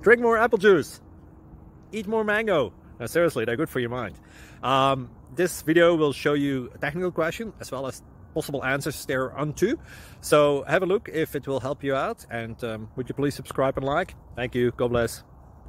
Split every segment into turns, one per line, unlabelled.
drink more apple juice, eat more mango. No, seriously, they're good for your mind. This video will show you a technical question as well as possible answers thereunto. So have a look if it will help you out, and would you please subscribe and like? Thank you. God bless.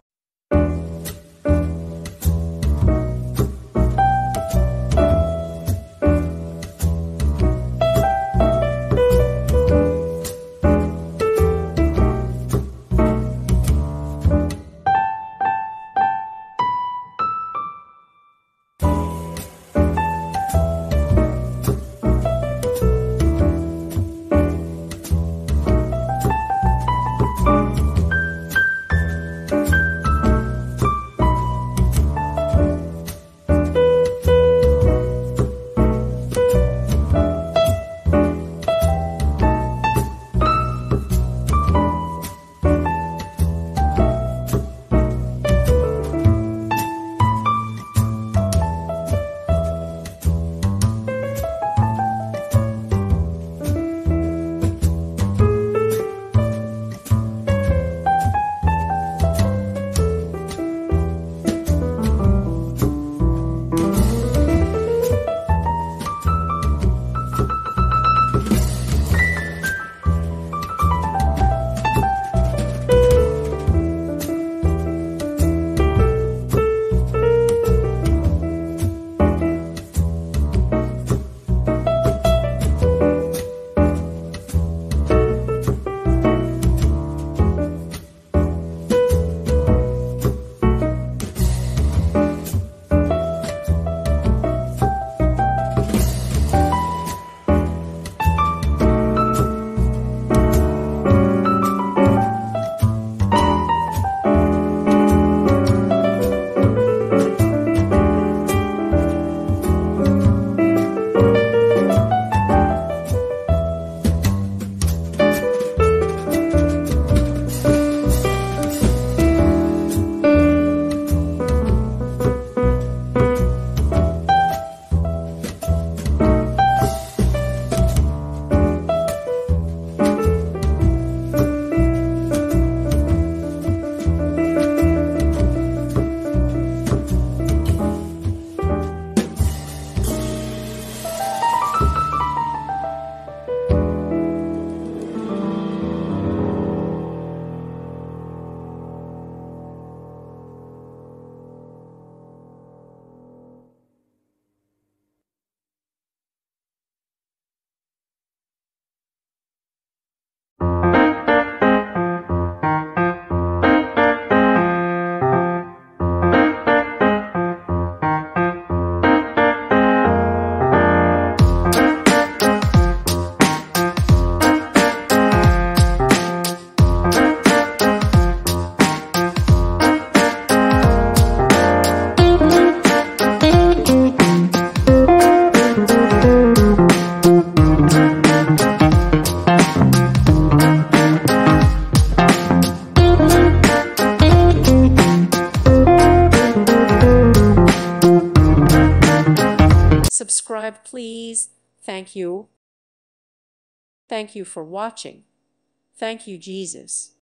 Subscribe, please. Thank you. Thank you for watching. Thank you, Jesus.